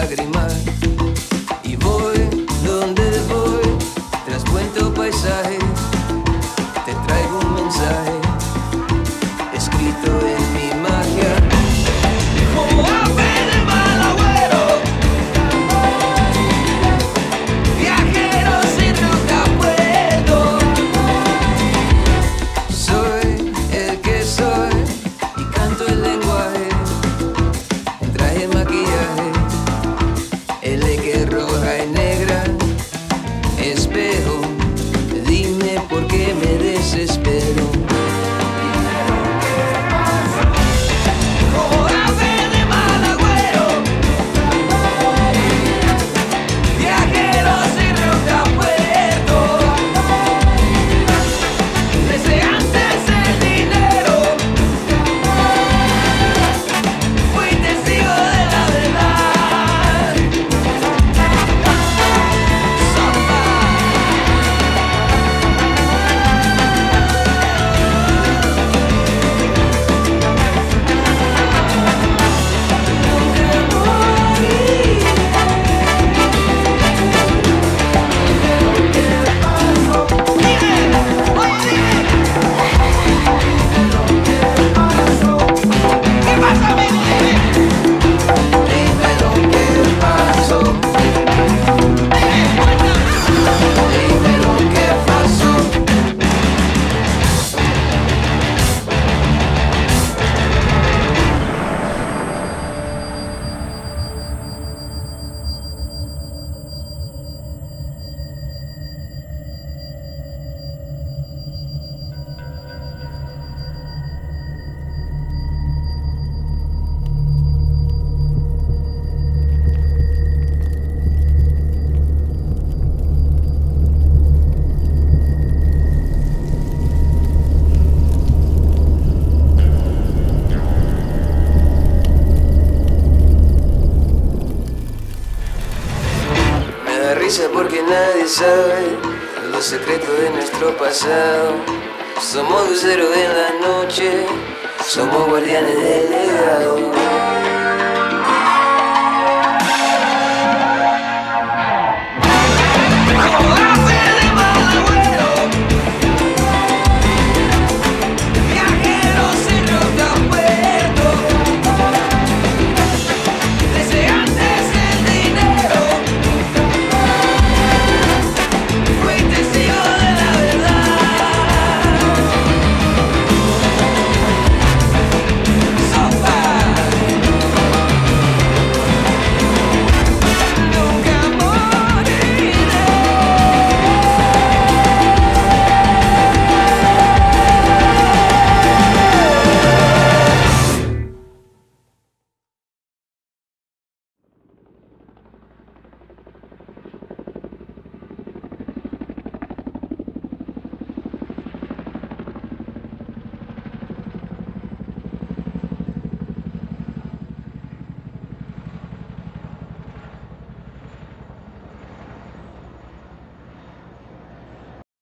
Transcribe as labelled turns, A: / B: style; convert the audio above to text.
A: lagrimal. Y voy donde voy, traspuento paisaje, te traigo un mensaje escrito en mi magia. Como ave de mal agüero, viajero sin ruta puedo. Soy el que soy y canto el lenguaje, traje maquillaje, el que roja y negra, espejo, dime por qué me desespero. Como ave de mal agüero, viajero sin ruta puerto, deseantes el dinero, fui testigo de la verdad. Sopa. ¿Qué pasa, amigo? Dime lo que pasó. Dime lo que pasó. Me da risa porque nadie sabe los secretos de nuestro pasado. Somos luceros en la noche, somos guardianes del legado.